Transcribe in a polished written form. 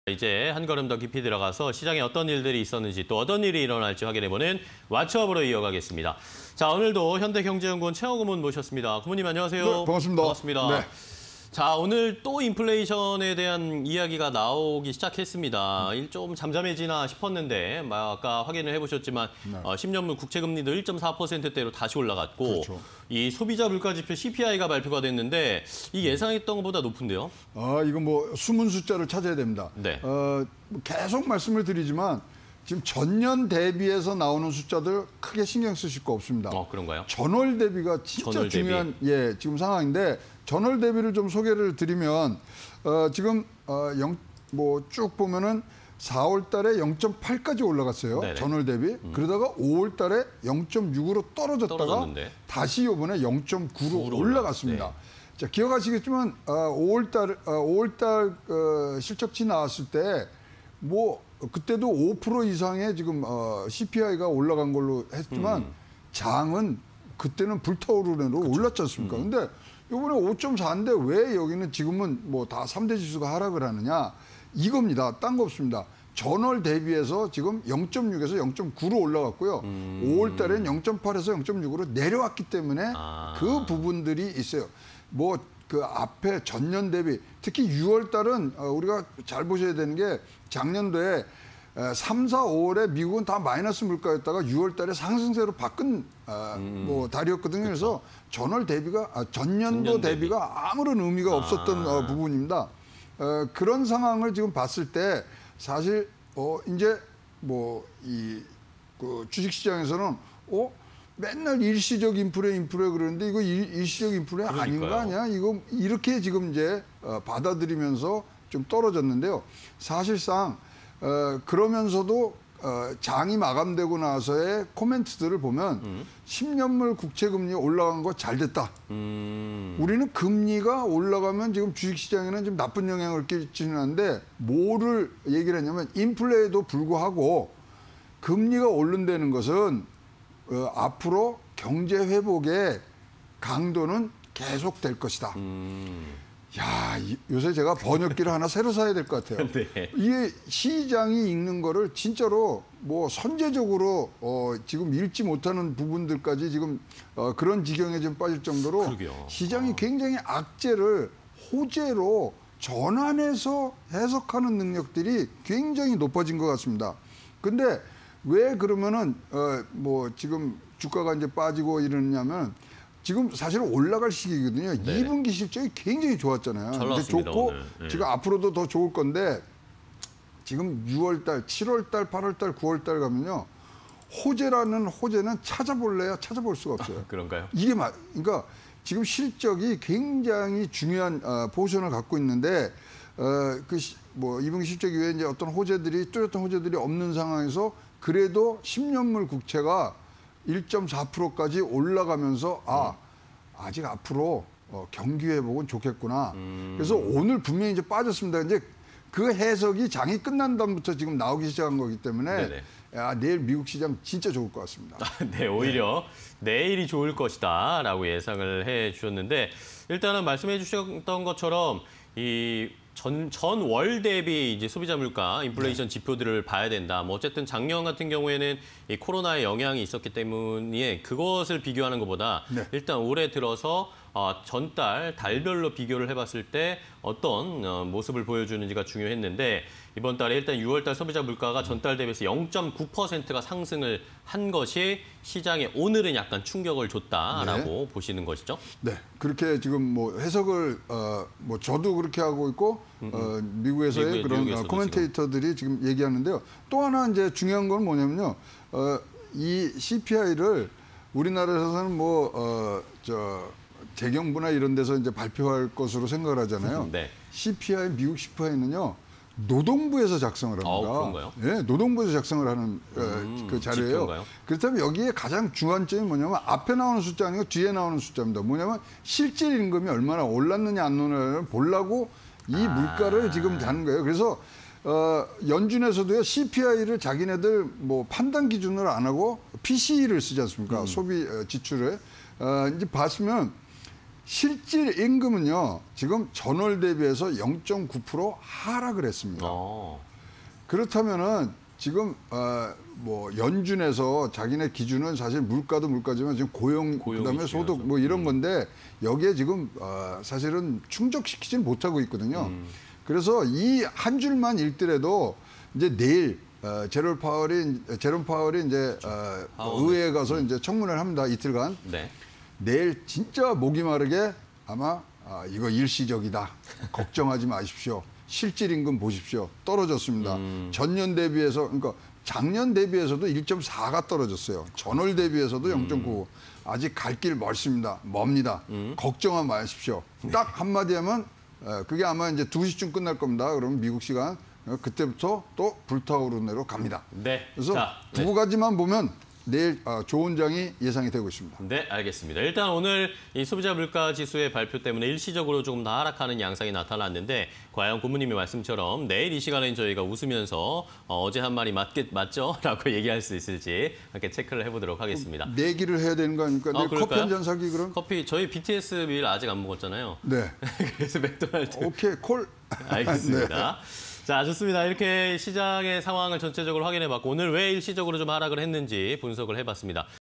이제 한 걸음 더 깊이 들어가서 시장에 어떤 일들이 있었는지 또 어떤 일이 일어날지 확인해보는 왓츠업으로 이어가겠습니다. 자, 오늘도 현대경제연구원 최영호 고문 모셨습니다. 고문님 안녕하세요. 네, 반갑습니다. 반갑습니다. 네. 자, 오늘 또 인플레이션에 대한 이야기가 나오기 시작했습니다. 좀 잠잠해지나 싶었는데 아까 확인을 해보셨지만 네. 10년물 국채금리도 1.4%대로 다시 올라갔고 그렇죠. 이 소비자 물가지표 CPI가 발표가 됐는데 이 예상했던 것보다 높은데요? 이건 뭐 숨은 숫자를 찾아야 됩니다. 네. 계속 말씀을 드리지만 지금 전년 대비해서 나오는 숫자들 크게 신경 쓰실 거 없습니다. 그런가요? 전월 대비가 진짜 전월 중요한 지금 상황인데 전월 대비를 좀 소개를 드리면 지금 쭉 보면은 4월 달에 0.8까지 올라갔어요. 네네. 전월 대비. 그러다가 5월 달에 0.6으로 떨어졌다가 떨어졌는데. 다시 이번에 0.9로 올라갔습니다. 네. 자, 기억하시겠지만 5월 달 실적치 나왔을 때 그때도 5% 이상의 지금 CPI가 올라간 걸로 했지만 장은 그때는 불타오르내로 올랐지 않습니까? 근데 이번에 5.4인데 왜 여기는 지금은 다 3대 지수가 하락을 하느냐? 이겁니다. 딴 거 없습니다. 전월 대비해서 지금 0.6에서 0.9로 올라갔고요. 5월 달에는 0.8에서 0.6으로 내려왔기 때문에 그 부분들이 있어요. 그 앞에 전년 대비 특히 6월 달은 우리가 잘 보셔야 되는 게 작년도에 3, 4, 5월에 미국은 다 마이너스 물가였다가 6월 달에 상승세로 바꾼 달이었거든요. 그래서 전년도 대비가 아무런 의미가 없었던 부분입니다. 그런 상황을 지금 봤을 때 사실 이제 그 주식시장에서는 맨날 일시적 인플레 그러는데 이거 일시적 인플레 아닌 거 아니야? 이거 이렇게 지금 이제 받아들이면서 좀 떨어졌는데요. 사실상 그러면서도 장이 마감되고 나서의 코멘트들을 보면 10년물 국채금리 올라간 거 잘 됐다. 우리는 금리가 올라가면 지금 주식시장에는 좀 나쁜 영향을 끼치는데 뭐를 얘기를 했냐면 인플레에도 불구하고 금리가 오른다는 것은 앞으로 경제 회복의 강도는 계속될 것이다. 야, 요새 제가 번역기를 하나 새로 사야 될 것 같아요. 네. 이게 시장이 읽는 거를 진짜로 선제적으로 지금 읽지 못하는 부분들까지 지금 그런 지경에 좀 빠질 정도로 그러게요. 시장이 굉장히 악재를 호재로 전환해서 해석하는 능력들이 굉장히 높아진 것 같습니다. 근데 왜 그러면은 지금 주가가 이제 빠지고 이러냐면 지금 사실 올라갈 시기거든요. 네. 2분기 실적이 굉장히 좋았잖아요. 잘 근데 나왔습니다, 좋고 오늘. 네. 지금 앞으로도 더 좋을 건데 지금 6월 달, 7월 달, 8월 달, 9월 달 가면요. 호재는 찾아볼래야 찾아볼 수가 없어요. 그런가요? 그러니까 지금 실적이 굉장히 중요한 포지션을 갖고 있는데 2분기 실적 이후에 이제 어떤 뚜렷한 호재들이 없는 상황에서 그래도 10년물 국채가 1.4%까지 올라가면서 아직 앞으로 경기 회복은 좋겠구나. 그래서 오늘 분명히 이제 빠졌습니다. 이제 그 해석이 장이 끝난 다음부터 지금 나오기 시작한 거기 때문에 내일 미국 시장 진짜 좋을 것 같습니다. 네, 오히려 내일이 좋을 것이다라고 예상을 해 주셨는데 일단은 말씀해 주셨던 것처럼 이 전월 대비 이제 소비자 물가 인플레이션 지표들을 봐야 된다. 어쨌든 작년 같은 경우에는 이 코로나의 영향이 있었기 때문에 그것을 비교하는 것보다 일단 올해 들어서 달별로 비교를 해봤을 때 어떤 모습을 보여주는지가 중요했는데 이번 달에 일단 6월 달 소비자 물가가 전달 대비해서 0.9%가 상승을 한 것이 시장에 오늘은 약간 충격을 줬다라고 보시는 것이죠? 네, 그렇게 지금 해석을 저도 그렇게 하고 있고 미국에서의 그런 코멘테이터들이 지금 얘기하는데요. 또 하나 이제 중요한 건 뭐냐면요, 이 CPI를 우리나라에서는 재경부나 이런 데서 이제 발표할 것으로 생각을 하잖아요. 네. CPI 미국 CPI는요. 노동부에서 작성을 합니다. 그런가요? 네, 노동부에서 작성을 하는 그 자료예요. 지표인가요? 그렇다면 여기에 가장 중요점이 뭐냐면 앞에 나오는 숫자 아니고 뒤에 나오는 숫자입니다. 뭐냐면 실질 임금이 얼마나 올랐느냐 안 올랐느냐를 보려고 이 물가를 지금 하는 거예요. 그래서 연준에서도요 CPI를 자기네들 판단 기준으로 안 하고 PCE를 쓰지 않습니까? 소비 지출에 이제 봤으면 실질 임금은요, 지금 전월 대비해서 0.9% 하락을 했습니다. 그렇다면은 지금 뭐 연준에서 자기네 기준은 사실 물가도 물가지만 지금 고용 그다음에 소득 뭐 이런 건데 여기에 지금 사실은 충족시키지는 못하고 있거든요. 그래서 이 한 줄만 읽더라도 이제 내일 제롬 파월이 이제 의회에 가서 이제 청문회를 합니다. 이틀간. 네. 내일 진짜 목이 마르게 아마 이거 일시적이다. 걱정하지 마십시오. 실질 임금 보십시오. 떨어졌습니다. 전년 대비해서 그러니까 작년 대비해서도 1.4가 떨어졌어요. 전월 대비해서도 0.9. 아직 갈 길 멀습니다. 멉니다. 걱정하지 마십시오. 딱 한마디 하면 그게 아마 이제 2시쯤 끝날 겁니다. 그러면 미국 시간 그때부터 또 불타오르는 대로 갑니다. 네. 그래서 자, 두 가지만 보면 내일 좋은 장이 예상이 되고 있습니다. 네, 알겠습니다. 일단 오늘 이 소비자 물가 지수의 발표 때문에 일시적으로 조금 더 하락하는 양상이 나타났는데 과연 고모님의 말씀처럼 내일 이 시간에 저희가 웃으면서 어제 한 말이 맞죠? 라고 얘기할 수 있을지 함께 체크를 해보도록 하겠습니다. 내기를 해야 되는 거 아닙니까? 내일 커피 한 잔 사기 그럼? 커피 저희 BTS 밀 아직 안 먹었잖아요. 네. 그래서 맥도날드. 오케이, 콜. 알겠습니다. 네. 자, 좋습니다. 이렇게 시장의 상황을 전체적으로 확인해봤고 오늘 왜 일시적으로 좀 하락을 했는지 분석을 해봤습니다.